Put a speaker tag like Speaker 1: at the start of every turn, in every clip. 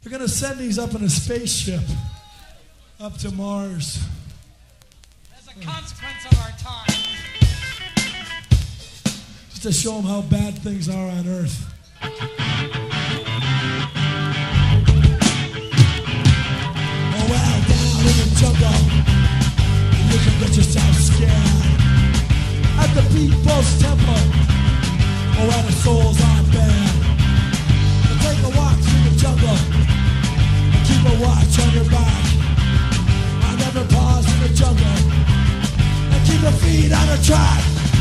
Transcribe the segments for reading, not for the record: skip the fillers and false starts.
Speaker 1: They're going to send these up in a spaceship up to Mars.
Speaker 2: As a consequence of our time.
Speaker 1: Just to show them how bad things are on Earth. Oh, well, down in the jungle, you can get yourself scared. At the people's temple, or where the souls are bad. So take a walk through the jungle and keep a watch on your back. I never pause in the jungle and keep your feet on the track.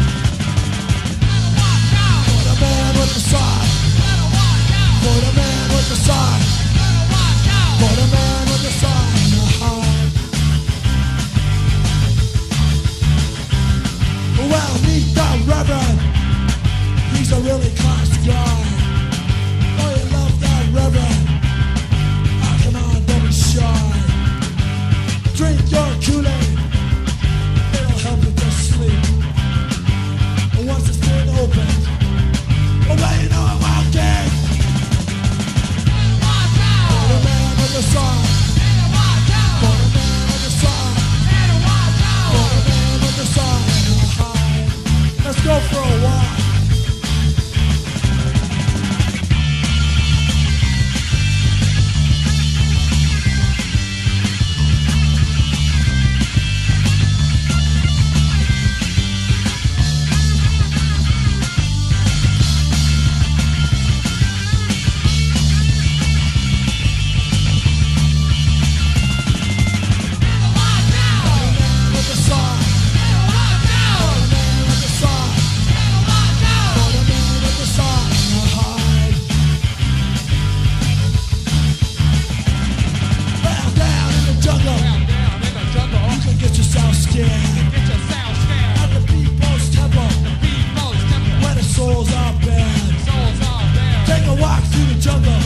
Speaker 1: For the man with the sword, for the man with the sword, for the man with the sword in the heart. Well, meet the Reverend. He's a really class guy. Oh, you love that Reverend? Ah, come on, don't be shy. Drink your Kool-Aid. It'll help you to sleep. And once it's been opened, oh, well, you know it won't get. For the man with the sword, for the man with the sword, for the man with the sword. Let's go for a walk. Jungle.